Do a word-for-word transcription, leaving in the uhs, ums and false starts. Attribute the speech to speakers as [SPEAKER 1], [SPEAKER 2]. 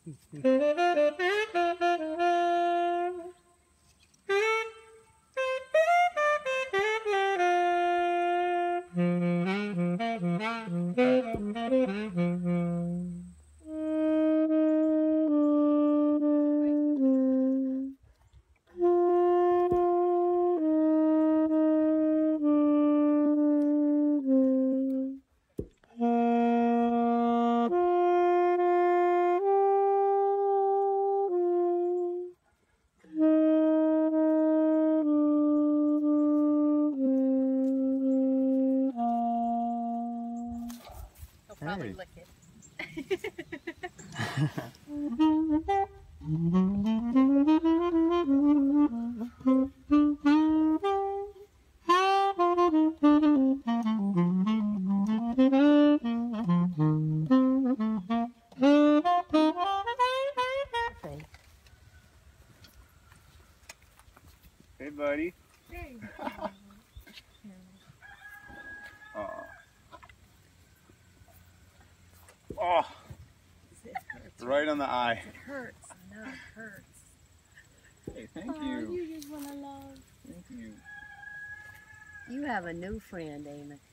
[SPEAKER 1] Probably
[SPEAKER 2] Hey.
[SPEAKER 1] lick it.
[SPEAKER 2] Hey, buddy.
[SPEAKER 1] Hey.
[SPEAKER 2] Aw. Oh,
[SPEAKER 1] It hurts.
[SPEAKER 2] right on the eye.
[SPEAKER 1] It hurts. No, it hurts.
[SPEAKER 2] Hey, thank
[SPEAKER 1] Oh,
[SPEAKER 2] you.
[SPEAKER 1] you just want to love.
[SPEAKER 2] Thank you.
[SPEAKER 1] You have a new friend, Amy.